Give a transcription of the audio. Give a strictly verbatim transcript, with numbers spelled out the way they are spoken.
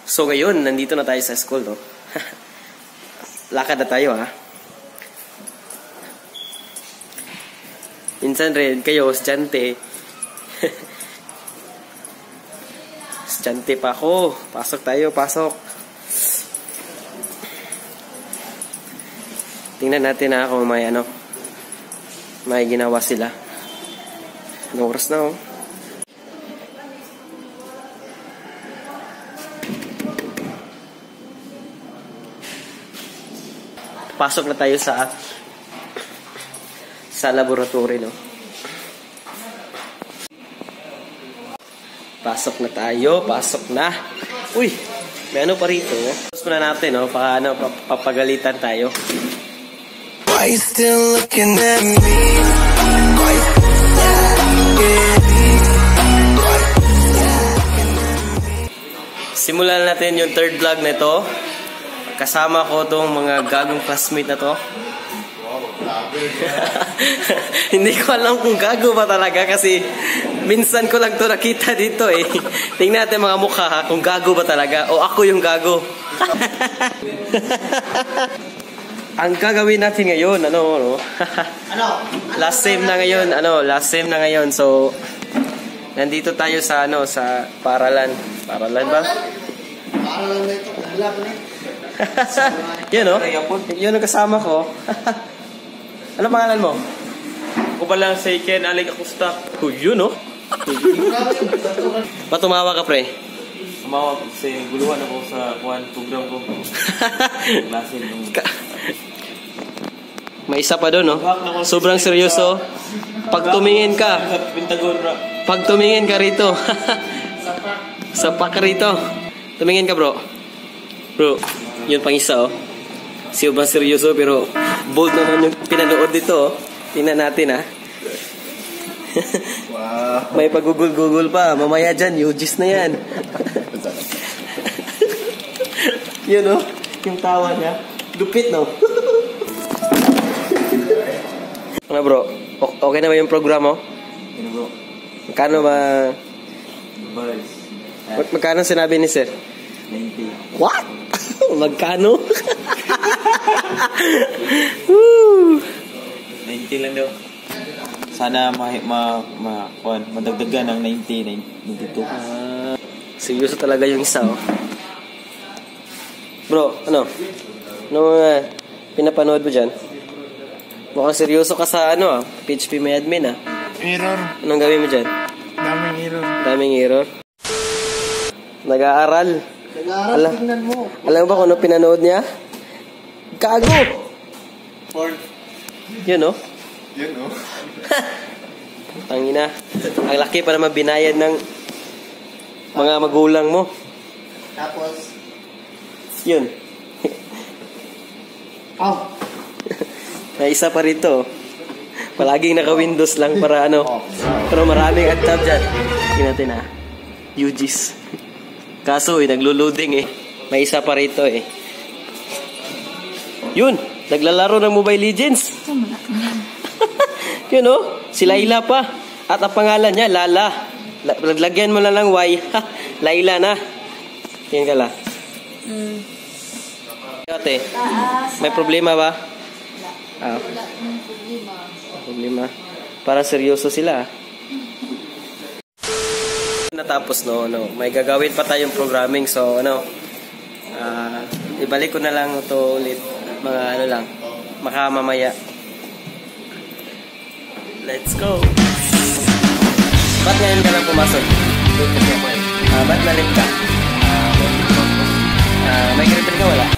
So ngayon, nandito na tayo sa school, no? Lakad na tayo, ha? Minsan rin, kayo, estudyante. Estudyante pa ako. Pasok tayo, pasok. Tingnan natin na kung may ano, may ginawa sila. Anong oras na, oh? Pasok na tayo sa sa laboratory, no? Pasok na tayo, pasok na. Uy, may ano pa rito. Tapos muna natin, no? Paano, papagalitan tayo. Why you still looking at me? Simulan natin yung third vlog nito. Kasama ko tong mga gagong classmate na to. Hindi ko alam kung gago ba talaga kasi minsan ko lang to nakita dito eh. Tingnan natin mga mukha ha, kung gago ba talaga o ako yung gago. Ang gagawin natin ngayon, ano, ano? Ano? Last sem na ngayon, ano, last sem na ngayon. So, nandito tayo sa, ano, sa paralan. Paralan ba? Paralan na ito. Wala pa na ito. Yun, no? Yun ang kasama ko. Ano pangalan mo? Ako pala si Ken Alec Acosta. Oh, yun, no? Ba't tumawa ka, pre? Tumawag kasi guluhan ako sa kuhan program ko. Klase nung... May isa pa doon, no? Sobrang seryoso. Pag tumingin ka, Pentagon ra. pag tumingin ka rito, sapak ka rito. Tumingin ka, bro. Bro, yun pang isa, oh. Sobrang seryoso, pero bold naman yung pinanood dito, oh. Tingnan natin, ha. Wow. May pag-google-google pa. Mamaya dyan, U G S na yan. Yun, oh. Yung tawa niya. Lupit, no? Ano, bro? O okay na ba yung programa, oh? Ano bro? Magkano ba? Bars. Mag magkano sinabi ni sir? ninety. What? Magkano? Woo! ninety lang daw. Sana ma ma ma kuhan, madagdagan ng ninety, ninety-two. Uh, seryoso talaga yung isa, oh. Bro, ano? Ano uh, pinapanood mo dyan? Mukhang seryoso ka sa ano, ah. P H P may admin, ah. Error. Anong gawin mo dyan? Daming error. Daming error. Nag-aaral. Nag-aaral, Ala. tingnan mo. Alam mo ba kung ano pinanood niya? Gago! Porn. Yun, no? Yun, no? Tangina. Ang laki pa naman binayad ng mga magulang mo. Tapos, Yun. oh. May isa pa rito. Palaging naka-Windows lang para ano. Pero maraming ad-tab dyan. Tingnan natin, ha. U G S. Kaso eh, naglo-loading eh. May isa pa rito eh. Yun, naglalaro ng Mobile Legends. Yun, oh. Si Layla pa. At ang pangalan niya, Lala. Lagyan mo na lang Y. Layla na. Tingnan ka lang. Mm. Ate, may problema ba? Ah, Wala akong problema. problema. Para seryoso sila. Natapos, no, no, may gagawin pa tayong programming, so ano, uh, ibalik ko na lang ito ulit, mga ano lang, makamamaya. Let's go. Ba't ngayon ka lang pumasok? Uh, ba't nalit ka? Uh, may grade ka wala?